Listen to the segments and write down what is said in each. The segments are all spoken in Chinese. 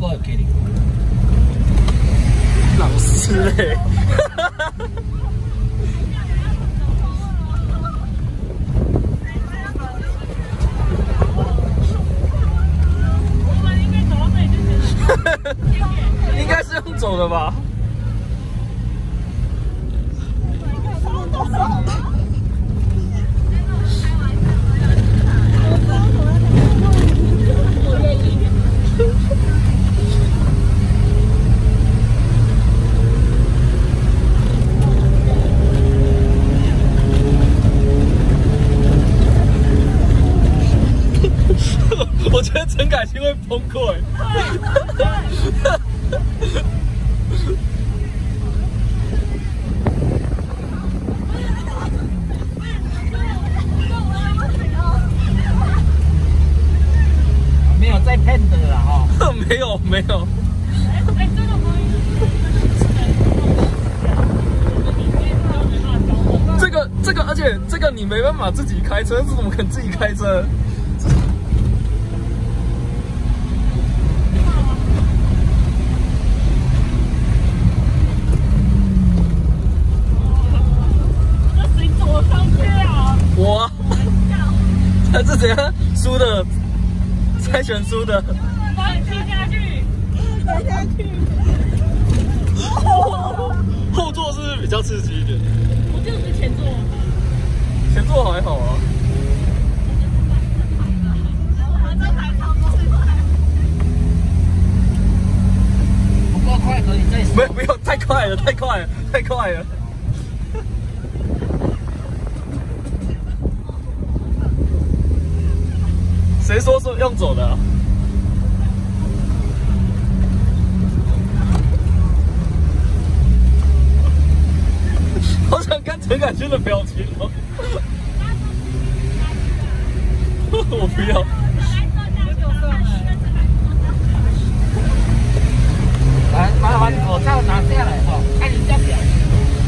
个会给你。 老师嘞。应该是用走的吧？我觉得陈凯欣会崩溃。 没有在骗的啦哈。 没有没有。这个，而且这个你没办法自己开车，这怎么可能自己开车？我，他是怎样输的？猜拳输的。 踢下去，踢下去。 后座是不是比较刺激一点？ 我就是前座。 前座还好啊。 不够快可以再说。 没有，太快了，太快了，太快了。谁说用走的啊？好想看陈凯欣的表情哦！我不要。 来，麻烦口罩拿下来哈，看人家表情。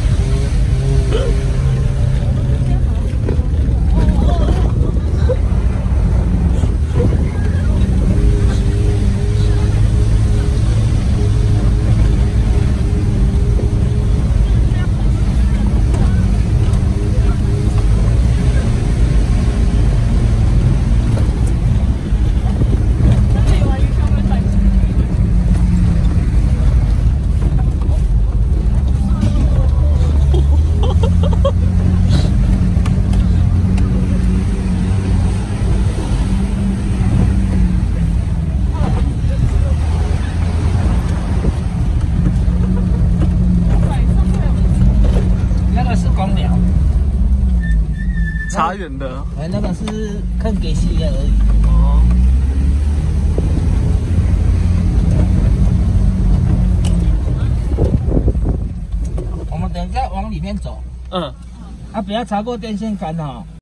茶园的， 哎，那个是看给戏而已。 哦。 我们等一下往里面走。 嗯。 啊，不要超过电线杆哦。